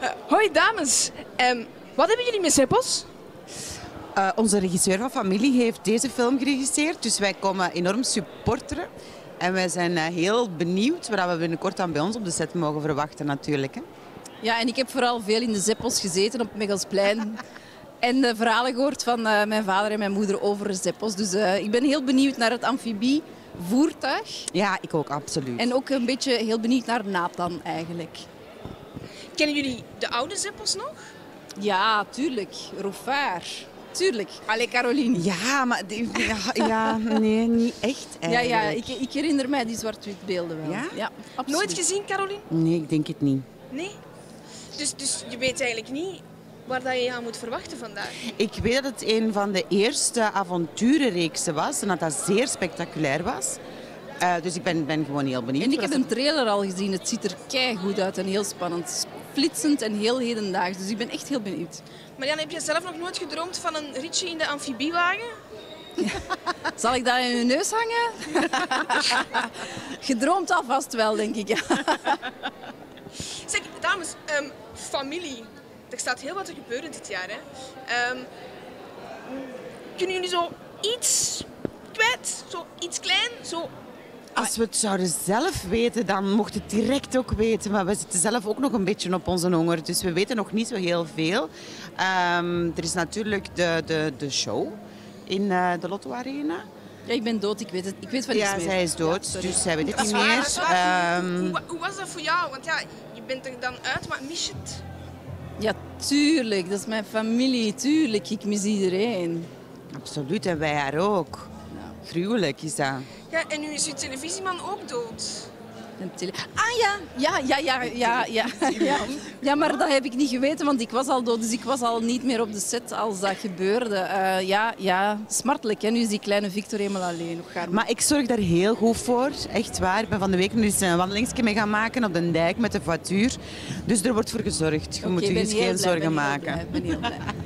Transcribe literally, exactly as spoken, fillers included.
Hoi dames, um, wat hebben jullie met Zeppos? Uh, onze regisseur van Familie heeft deze film geregisseerd, dus wij komen enorm supporteren. En wij zijn uh, heel benieuwd wat we binnenkort dan bij ons op de set mogen verwachten natuurlijk. Hè. Ja, en ik heb vooral veel in de Zeppos gezeten op Megasplein. En de verhalen gehoord van uh, mijn vader en mijn moeder over Zeppos. Dus uh, ik ben heel benieuwd naar het amfibievoertuig. Ja, ik ook, absoluut. En ook een beetje heel benieuwd naar Nathan eigenlijk. Kennen jullie de oude Zeppos nog? Ja, tuurlijk. Roufaar. Tuurlijk. Allee, Caroline. Ja, maar die, ja, ja, nee, niet echt eigenlijk. Ja, ja ik, ik herinner mij die zwart-wit beelden wel. Ja? Ja, absoluut. Nooit gezien, Caroline? Nee, ik denk het niet. Nee? Dus, dus je weet eigenlijk niet waar dat je je aan moet verwachten vandaag? Ik weet dat het een van de eerste avonturenreeksen was en dat dat zeer spectaculair was. Uh, dus ik ben, ben gewoon heel benieuwd. En ik heb een trailer al gezien. Het ziet er keigoed uit en heel spannend. Flitsend en heel hedendaags. Dus ik ben echt heel benieuwd. Marianne, heb je zelf nog nooit gedroomd van een ritje in de amfibiewagen? Zal ik dat in je neus hangen? Gedroomd alvast wel, denk ik. Ja. Zeg, dames, um, familie. Er staat heel wat te gebeuren dit jaar. Hè. Um, kunnen jullie zo iets kwijt? Zo iets klein? Zo... Als we het zouden zelf weten, dan mocht het direct ook weten. Maar we zitten zelf ook nog een beetje op onze honger. Dus we weten nog niet zo heel veel. Um, er is natuurlijk de, de, de show in uh, de Lotto Arena. Ja, ik ben dood. Ik weet, het. Ik weet van niets ja, meer. zij is dood, ja, dus zij weet het niet waar, meer. Um... Hoe, hoe was dat voor jou? Want ja, je bent er dan uit, maar mis je het? Ja, tuurlijk. Dat is mijn familie. Tuurlijk. Ik mis iedereen. Absoluut. En wij haar ook. Ja. Gruwelijk is dat. Ja, en nu is uw televisieman ook dood. Tele... Ah ja, ja, ja, ja, ja, ja, ja. Ja, maar dat heb ik niet geweten, want ik was al dood. Dus ik was al niet meer op de set als dat gebeurde. Uh, ja, ja, smartelijk. Hè? Nu is die kleine Victor helemaal alleen. Maar. maar ik zorg daar heel goed voor. Echt waar. Ik ben van de week nu eens een wandelingsje mee gaan maken op de dijk met de voituur. Dus er wordt voor gezorgd. Je okay, moet je dus geen zorgen maken. Ik ben heel blij.